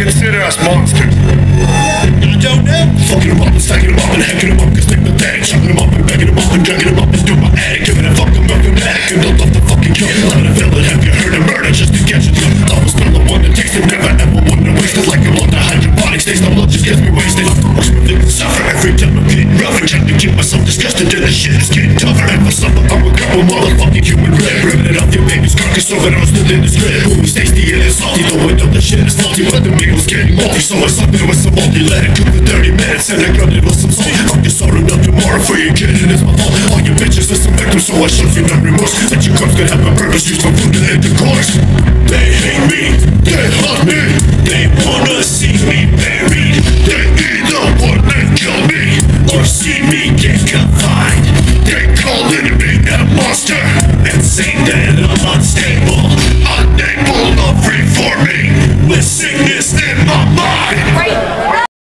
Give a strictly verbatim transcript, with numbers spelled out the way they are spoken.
consider us monsters? I don't know. Fucking them up and stacking them up and hacking them up, cause take the thing. Chugging them up and bagging them up and dragging them up and do my attic. Giving a fuck, I'm up and back and don't love the fucking kill. Let it feel it, have you heard of murder just to catch it? I was still the one that takes it, never ever wanted to waste it. Like I'm on the hydroponics, taste no love just gets me wasted. Watch my niggas suffer every time I'm getting rougher. Trying to keep myself disgusted and the shit is getting tougher. And for supper, I'm a couple motherfucking human red. Ripping it off your baby's carcass over and I'm still in this red. Ooh, tasty and it's salty, though I know the shit is faulty. But the meal's getting multi, so I sucked it with some multi. Let it cook for thirty minutes and I grubbed it with some salt. Fuck this sorrow, up tomorrow for your kid and it's my fault. All your bitches are some victims, so I show you no remorse. That your cups could have a purpose, used for food and intercourse.